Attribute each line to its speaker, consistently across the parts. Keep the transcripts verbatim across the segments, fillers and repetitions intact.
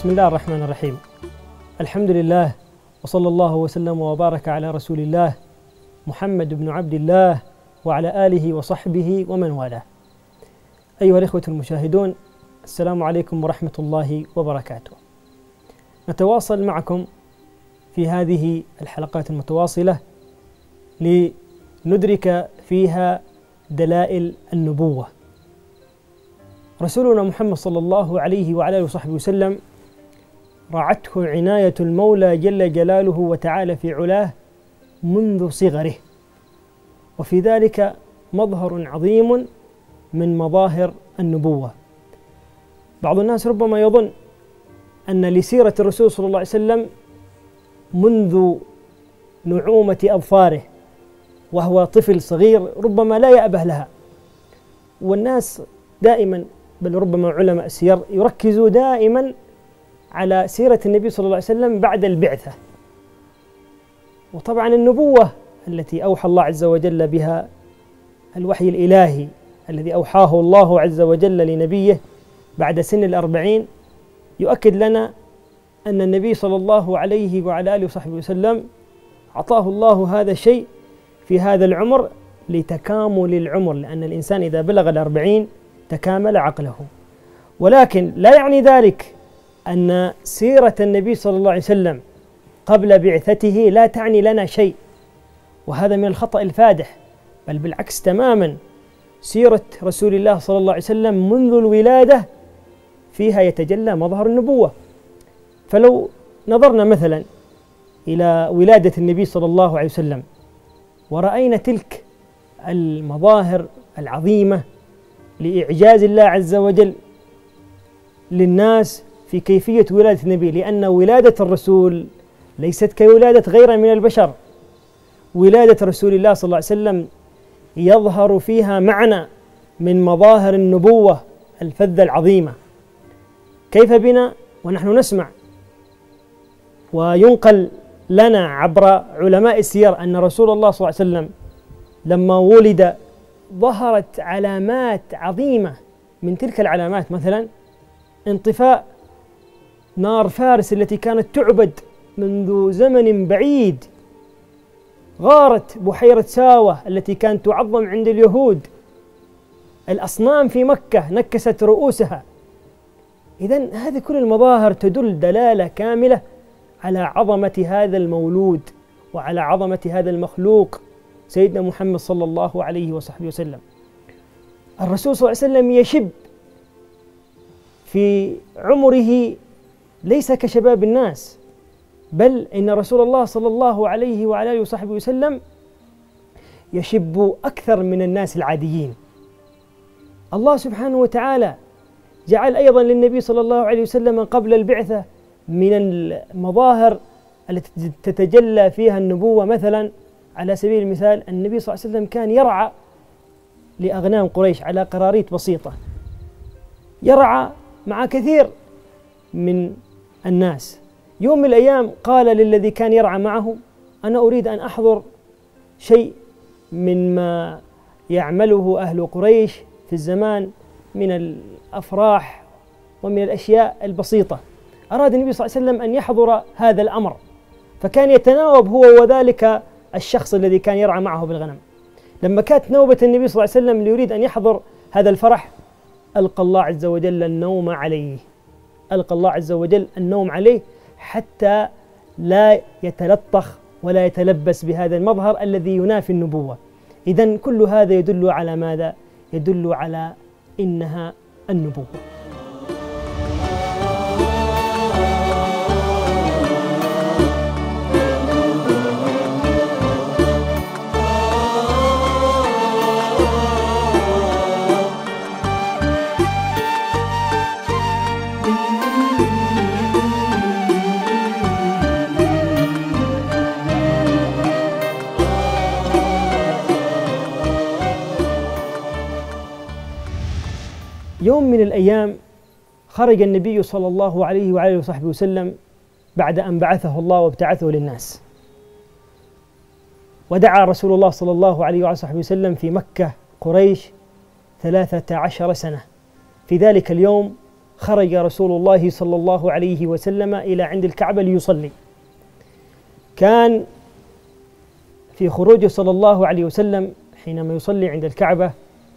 Speaker 1: بسم الله الرحمن الرحيم. الحمد لله وصلى الله وسلم وبارك على رسول الله محمد بن عبد الله وعلى آله وصحبه ومن والاه. أيها الإخوة المشاهدون، السلام عليكم ورحمة الله وبركاته. نتواصل معكم في هذه الحلقات المتواصلة لندرك فيها دلائل النبوة. رسولنا محمد صلى الله عليه وعلى آله وصحبه وسلم رعته عناية المولى جل جلاله وتعالى في علاه منذ صغره، وفي ذلك مظهر عظيم من مظاهر النبوة. بعض الناس ربما يظن أن لسيرة الرسول صلى الله عليه وسلم منذ نعومة أظفاره وهو طفل صغير ربما لا يأبه لها، والناس دائما بل ربما علماء السير يركزوا دائما على سيرة النبي صلى الله عليه وسلم بعد البعثة. وطبعا النبوة التي أوحى الله عز وجل بها الوحي الإلهي الذي أوحاه الله عز وجل لنبيه بعد سن الأربعين يؤكد لنا أن النبي صلى الله عليه وعلى آله وصحبه وسلم أعطاه الله هذا الشيء في هذا العمر لتكامل العمر، لأن الإنسان إذا بلغ الأربعين تكامل عقله. ولكن لا يعني ذلك أن سيرة النبي صلى الله عليه وسلم قبل بعثته لا تعني لنا شيء، وهذا من الخطأ الفادح، بل بالعكس تماما. سيرة رسول الله صلى الله عليه وسلم منذ الولادة فيها يتجلى مظهر النبوة. فلو نظرنا مثلا إلى ولادة النبي صلى الله عليه وسلم ورأينا تلك المظاهر العظيمة لإعجاز الله عز وجل للناس في كيفية ولادة النبي، لأن ولادة الرسول ليست كولادة غيره من البشر. ولادة رسول الله صلى الله عليه وسلم يظهر فيها معنى من مظاهر النبوة الفذة العظيمة. كيف بنا ونحن نسمع وينقل لنا عبر علماء السير أن رسول الله صلى الله عليه وسلم لما ولد ظهرت علامات عظيمة. من تلك العلامات مثلا انطفاء نار فارس التي كانت تعبد منذ زمن بعيد، غارت بحيرة ساوة التي كانت تعظم عند اليهود، الأصنام في مكة نكست رؤوسها. إذن هذه كل المظاهر تدل دلالة كاملة على عظمة هذا المولود وعلى عظمة هذا المخلوق سيدنا محمد صلى الله عليه وصحبه وسلم. الرسول صلى الله عليه وسلم يشب في عمره ليس كشباب الناس، بل إن رسول الله صلى الله عليه وعلى آله وصحبه وسلم يشب أكثر من الناس العاديين. الله سبحانه وتعالى جعل أيضا للنبي صلى الله عليه وسلم قبل البعثة من المظاهر التي تتجلى فيها النبوة. مثلا على سبيل المثال النبي صلى الله عليه وسلم كان يرعى لأغنام قريش على قراريط بسيطة، يرعى مع كثير من الناس. يوم من الأيام قال للذي كان يرعى معه: أنا أريد أن أحضر شيء مما يعمله أهل قريش في الزمان من الأفراح ومن الأشياء البسيطة. أراد النبي صلى الله عليه وسلم أن يحضر هذا الأمر، فكان يتناوب هو وذلك الشخص الذي كان يرعى معه بالغنم. لما كانت نوبة النبي صلى الله عليه وسلم ليريد أن يحضر هذا الفرح ألقى الله عز وجل النوم عليه، ألقى الله عز وجل النوم عليه حتى لا يتلطخ ولا يتلبس بهذا المظهر الذي ينافي النبوة. إذن كل هذا يدل على ماذا؟ يدل على إنها النبوة. يوم من الأيام خرج النبي صلى الله عليه وعلى آله وصحبه وسلم بعد أن بعثه الله وابتعثه للناس، ودعا رسول الله صلى الله عليه وعلى آله وصحبه وسلم في مكة قريش ثلاثة عشر سنة. في ذلك اليوم خرج رسول الله صلى الله عليه وسلم إلى عند الكعبة ليصلي. كان في خروجه صلى الله عليه وسلم حينما يصلي عند الكعبة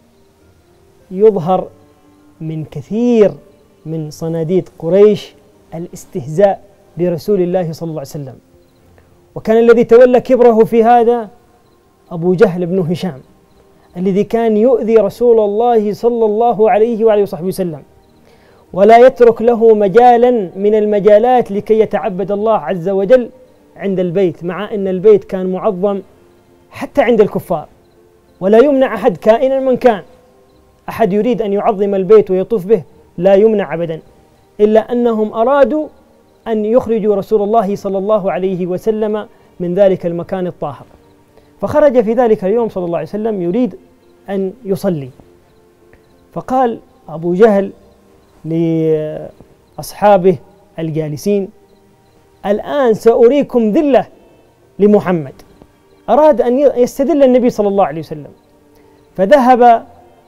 Speaker 1: يظهر من كثير من صناديد قريش الاستهزاء برسول الله صلى الله عليه وسلم، وكان الذي تولى كبره في هذا أبو جهل بن هشام الذي كان يؤذي رسول الله صلى الله عليه وآله وصحبه وسلم، ولا يترك له مجالا من المجالات لكي يتعبد الله عز وجل عند البيت، مع أن البيت كان معظم حتى عند الكفار، ولا يمنع أحد كائنا من كان، أحد يريد أن يعظم البيت ويطوف به لا يمنع أبدا، إلا أنهم أرادوا أن يخرجوا رسول الله صلى الله عليه وسلم من ذلك المكان الطاهر، فخرج في ذلك اليوم صلى الله عليه وسلم يريد أن يصلي. فقال أبو جهل لأصحابه الجالسين: الآن سأريكم ذلة لمحمد. أراد أن يستدل النبي صلى الله عليه وسلم، فذهب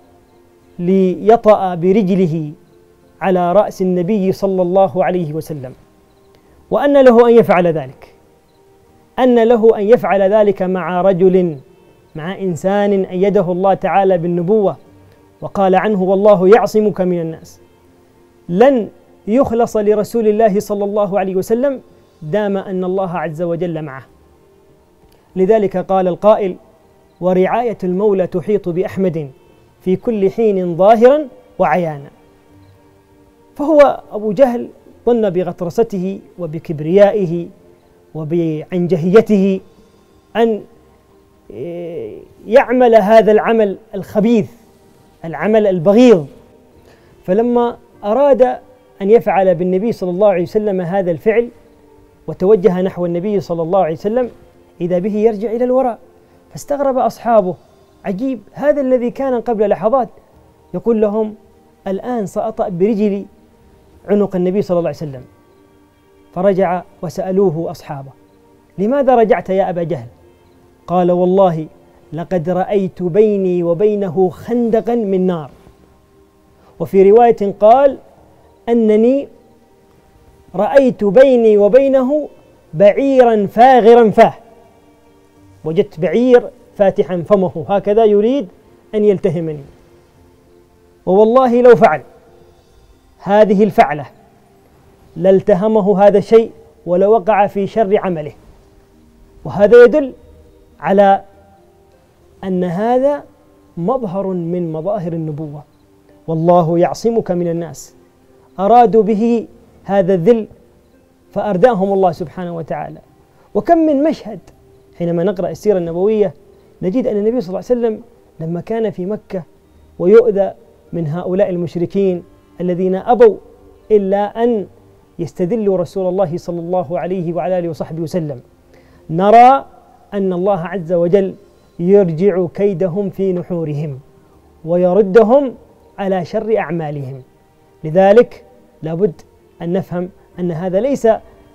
Speaker 1: ليطأ برجله على رأس النبي صلى الله عليه وسلم، وأن له أن يفعل ذلك، أن له أن يفعل ذلك مع رجل، مع إنسان أيده الله تعالى بالنبوة وقال عنه: والله يعصمك من الناس. لن يخلص لرسول الله صلى الله عليه وسلم دام أن الله عز وجل معه. لذلك قال القائل: ورعاية المولى تحيط بأحمد في كل حين ظاهرا وعيانا. فهو أبو جهل ظن بغطرسته وبكبريائه وبعنجهيته أن يعمل هذا العمل الخبيث، العمل البغيض، فلما أراد أن يفعل بالنبي صلى الله عليه وسلم هذا الفعل وتوجه نحو النبي صلى الله عليه وسلم إذا به يرجع إلى الوراء، فاستغرب أصحابه: عجيب، هذا الذي كان قبل لحظات يقول لهم الآن سأطأ برجلي عنق النبي صلى الله عليه وسلم. فرجع وسألوه أصحابه: لماذا رجعت يا أبا جهل؟ قال: والله لقد رأيت بيني وبينه خندقا من نار. وفي رواية قال: أنني رأيت بيني وبينه بعيرا فاغرا فاه، وجدت بعير فاتحا فمه هكذا يريد أن يلتهمني، ووالله لو فعل هذه الفعلة لالتهمه هذا الشيء ولوقع في شر عمله. وهذا يدل على أن هذا مظهر من مظاهر النبوة، والله يعصمك من الناس. أرادوا به هذا الذل فأرداهم الله سبحانه وتعالى. وكم من مشهد حينما نقرأ السيرة النبوية نجد أن النبي صلى الله عليه وسلم لما كان في مكة ويؤذى من هؤلاء المشركين الذين أبوا إلا أن يستذلوا رسول الله صلى الله عليه وعلى آله وصحبه وسلم، نرى أن الله عز وجل يرجع كيدهم في نحورهم ويردهم على شر أعمالهم. لذلك لابد أن نفهم أن هذا ليس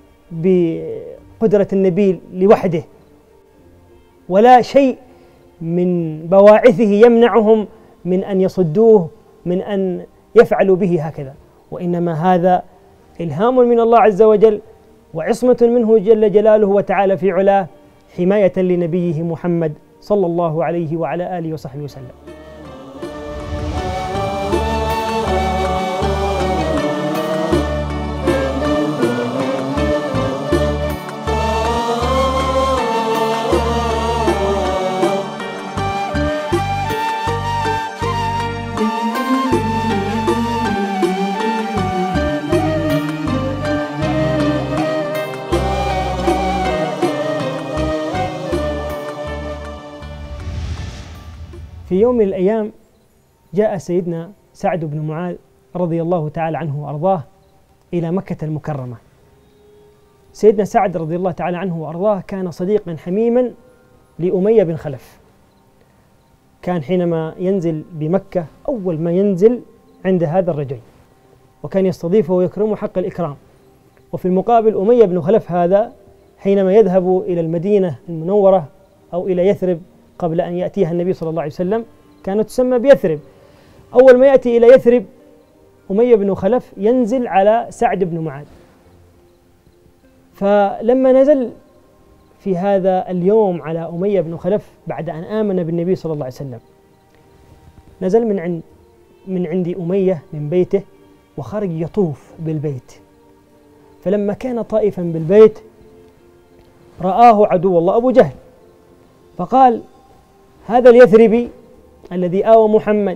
Speaker 1: بقدرة النبي لوحده، ولا شيء من بواعثه يمنعهم من أن يصدوه، من أن يفعلوا به هكذا، وإنما هذا إلهام من الله عز وجل وعصمة منه جل جلاله وتعالى في علاه، حماية لنبيه محمد صلى الله عليه وعلى آله وصحبه وسلم. في يوم من الأيام جاء سيدنا سعد بن معاذ رضي الله تعالى عنه وأرضاه إلى مكة المكرمة. سيدنا سعد رضي الله تعالى عنه وأرضاه كان صديقا حميما لأمية بن خلف. كان حينما ينزل بمكة أول ما ينزل عند هذا الرجل، وكان يستضيفه ويكرمه حق الإكرام. وفي المقابل أمية بن خلف هذا حينما يذهب إلى المدينة المنورة أو إلى يثرب قبل أن يأتيها النبي صلى الله عليه وسلم كانت تسمى بيثرب. أول ما يأتي إلى يثرب أمية بن خلف ينزل على سعد بن معاذ. فلما نزل في هذا اليوم على أمية بن خلف بعد أن آمن بالنبي صلى الله عليه وسلم، نزل من عند من عند أمية من بيته وخرج يطوف بالبيت. فلما كان طائفا بالبيت رآه عدو الله أبو جهل، فقال: هذا اليثربي الذي آوى محمد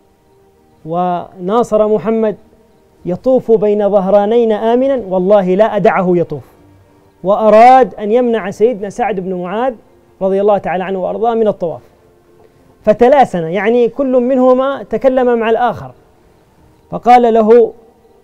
Speaker 1: وناصر محمد يطوف بين ظهرانين آمنا، والله لا أدعه يطوف. وأراد أن يمنع سيدنا سعد بن معاذ رضي الله تعالى عنه وأرضاه من الطواف، فتلاسن، يعني كل منهما تكلم مع الآخر، فقال له: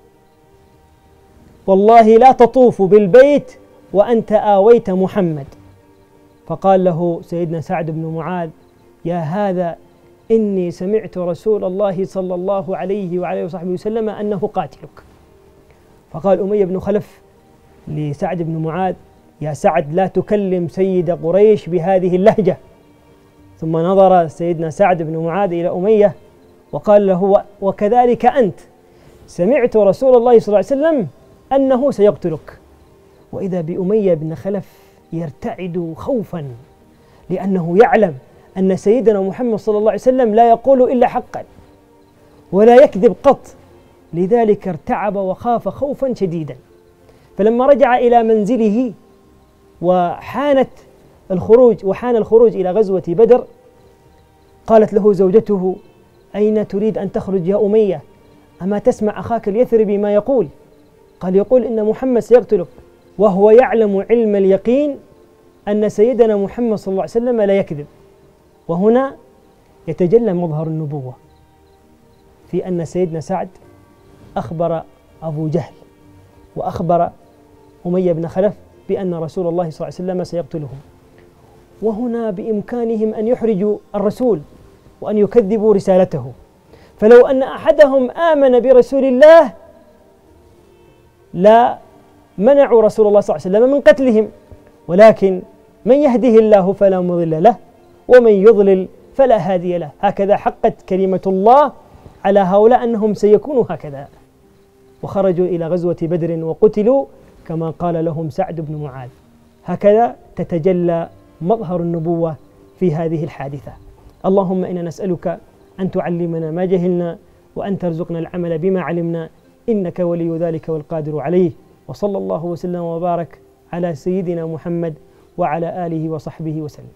Speaker 1: والله لا تطوف بالبيت وأنت آويت محمد. فقال له سيدنا سعد بن معاذ: يا هذا إني سمعت رسول الله صلى الله عليه وعليه وصحبه وسلم أنه قاتلك. فقال أمية بن خلف لسعد بن معاذ: يا سعد لا تكلم سيد قريش بهذه اللهجة. ثم نظر سيدنا سعد بن معاذ إلى أمية وقال له: وكذلك أنت سمعت رسول الله صلى الله عليه وسلم أنه سيقتلك. وإذا بأمية بن خلف يرتعد خوفا، لأنه يعلم أن سيدنا محمد صلى الله عليه وسلم لا يقول إلا حقا ولا يكذب قط، لذلك ارتعب وخاف خوفا شديدا. فلما رجع إلى منزله وحانت الخروج وحان الخروج إلى غزوة بدر، قالت له زوجته: أين تريد أن تخرج يا أمية؟ أما تسمع أخاك اليثربي ما يقول؟ قال: يقول إن محمد سيقتلك، وهو يعلم علم اليقين أن سيدنا محمد صلى الله عليه وسلم لا يكذب. وهنا يتجلى مظهر النبوة في أن سيدنا سعد أخبر أبو جهل وأخبر أمية بن خلف بأن رسول الله صلى الله عليه وسلم سيقتلهم. وهنا بإمكانهم أن يحرجوا الرسول وأن يكذبوا رسالته، فلو أن أحدهم آمن برسول الله لا منعوا رسول الله صلى الله عليه وسلم من قتلهم، ولكن من يهده الله فلا مضل له ومن يضلل فلا هادي له. هكذا حقت كلمة الله على هؤلاء أنهم سيكونوا هكذا، وخرجوا إلى غزوة بدر وقتلوا كما قال لهم سعد بن معاذ. هكذا تتجلى مظهر النبوة في هذه الحادثة. اللهم إنا نسألك أن تعلمنا ما جهلنا وأن ترزقنا العمل بما علمنا، إنك ولي ذلك والقادر عليه. وصلى الله وسلم وبارك على سيدنا محمد وعلى آله وصحبه وسلم.